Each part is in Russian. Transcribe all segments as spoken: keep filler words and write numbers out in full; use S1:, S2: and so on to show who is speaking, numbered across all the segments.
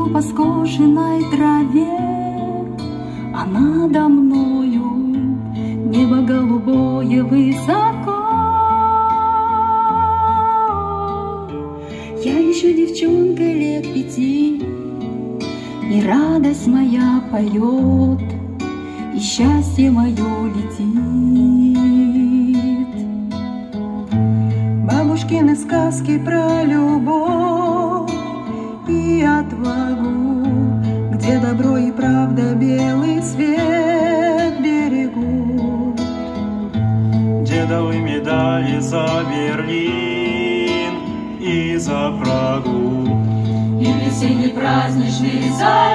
S1: Стою по скошенной траве, а надо мною небо голубое высоко. Я еще девчонкой лет пяти, и радость моя поет, и счастье мое летит. Бабушкины сказки про любовь и отвагу, где добро и правда белый свет берегут.
S2: Дедовы медали за Берлин и за Прагу,
S1: и весенний праздничный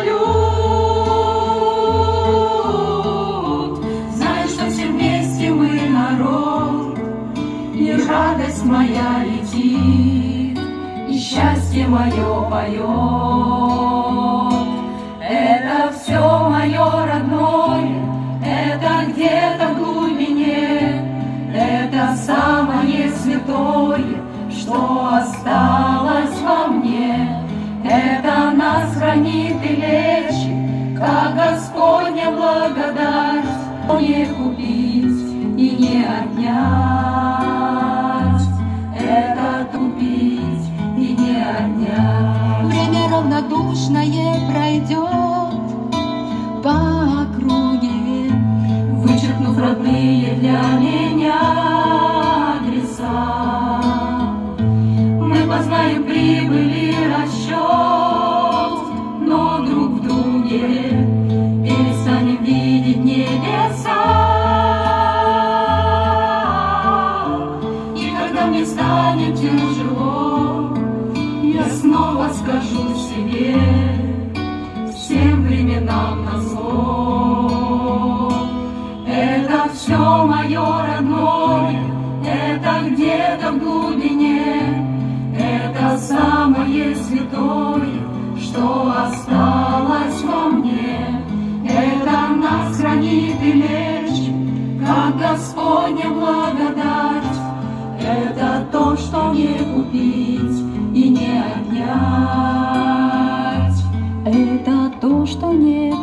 S1: салют. Знаю, что все вместе мы народ, и радость моя летит, и счастье мое поет. Это все мое родное, это где-то в глубине, это самое святое, что осталось во мне. Это нас хранит и лечит, как Господня благодать. Не купить и не отнять, это тупить и не отнять. Время равнодушное пройдет по округе, вычеркнув родные для меня адреса. Мы познаем прибыль и расчет, но друг в друге перестанем видеть небеса. И когда мне станет тяжело, я снова скажу себе, всем временам назло. Это все мое родное, это где-то в глубине, это самое святое, что осталось во мне. Это нас хранит и лечит, как Господня благодать. Это то, что не купить и не отнять. Это то, что не